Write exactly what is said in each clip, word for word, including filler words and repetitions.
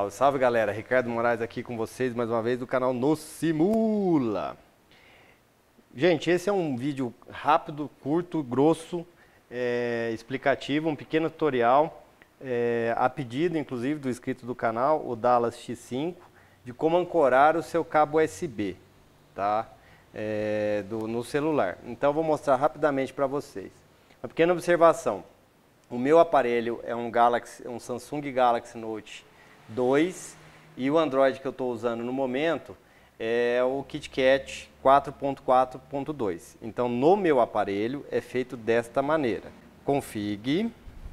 Salve, salve galera, Ricardo Moraes aqui com vocês mais uma vez do canal No Simula. Gente, esse é um vídeo rápido, curto, grosso, é, explicativo, um pequeno tutorial, é, a pedido inclusive do inscrito do canal, o Dallas X cinco, de como ancorar o seu cabo U S B, tá? É, do, no celular. Então eu vou mostrar rapidamente para vocês. Uma pequena observação, o meu aparelho é um, Galaxy, um Samsung Galaxy Note dois e o Android que eu estou usando no momento é o KitKat quatro ponto quatro ponto dois. Então no meu aparelho é feito desta maneira: config,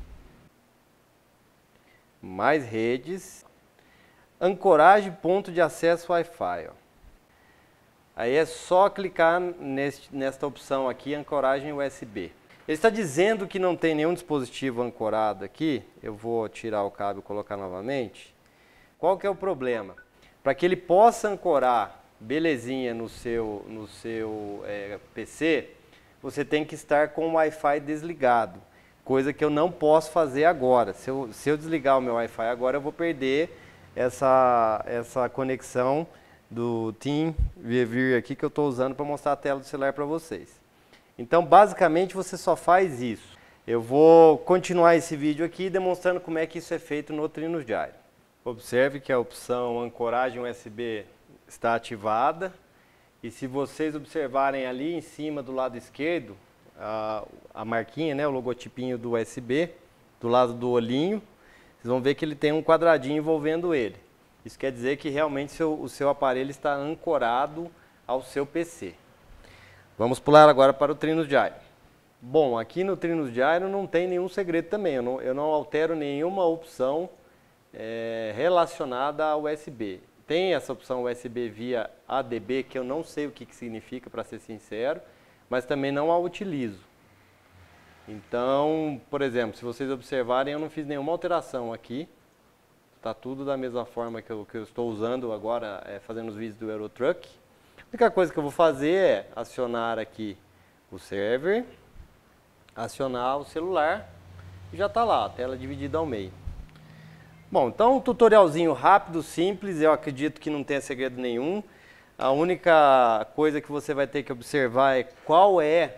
mais redes, ancoragem ponto de acesso Wi-Fi. Ó. Aí é só clicar neste, nesta opção aqui, ancoragem U S B. Ele está dizendo que não tem nenhum dispositivo ancorado aqui. Eu vou tirar o cabo e colocar novamente. Qual que é o problema? Para que ele possa ancorar belezinha no seu, no seu é, P C, você tem que estar com o Wi-Fi desligado. Coisa que eu não posso fazer agora. Se eu, se eu desligar o meu Wi-Fi agora, eu vou perder essa, essa conexão do TeamViewer aqui que eu estou usando para mostrar a tela do celular para vocês. Então, basicamente, você só faz isso. Eu vou continuar esse vídeo aqui demonstrando como é que isso é feito no Trinos Gyro. Observe que a opção ancoragem U S B está ativada. E se vocês observarem ali em cima do lado esquerdo, a, a marquinha, né, o logotipinho do U S B, do lado do olhinho, vocês vão ver que ele tem um quadradinho envolvendo ele. Isso quer dizer que realmente seu, o seu aparelho está ancorado ao seu P C. Vamos pular agora para o Trinos Gyro. Bom, aqui no Trinos Gyro não tem nenhum segredo também. Eu não, eu não altero nenhuma opção é, relacionada ao U S B. Tem essa opção U S B via A D B, que eu não sei o que, que significa, para ser sincero, mas também não a utilizo. Então, por exemplo, se vocês observarem, eu não fiz nenhuma alteração aqui. Está tudo da mesma forma que eu, que eu estou usando agora, é, fazendo os vídeos do Eurotruck. A única coisa que eu vou fazer é acionar aqui o server, acionar o celular e já está lá, a tela dividida ao meio. Bom, então um tutorialzinho rápido, simples, eu acredito que não tenha segredo nenhum. A única coisa que você vai ter que observar é qual é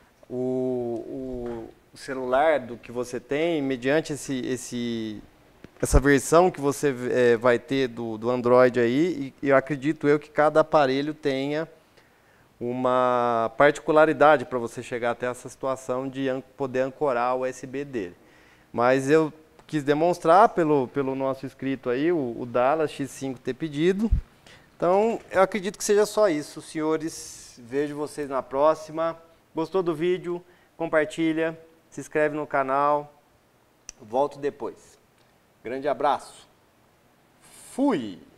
o, o celular do que você tem, mediante esse, esse, essa versão que você é, vai ter do, do Android aí, e eu acredito eu que cada aparelho tenha uma particularidade para você chegar até essa situação de an poder ancorar o U S B dele. Mas eu quis demonstrar pelo, pelo nosso inscrito aí, o, o Dallas X cinco ter pedido. Então, eu acredito que seja só isso, senhores. Vejo vocês na próxima. Gostou do vídeo? Compartilha, se inscreve no canal. Volto depois. Grande abraço. Fui!